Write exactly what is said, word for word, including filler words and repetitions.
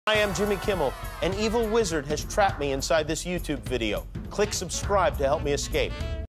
I am Jimmy Kimmel. An evil wizard has trapped me inside this YouTube video. Click subscribe to help me escape.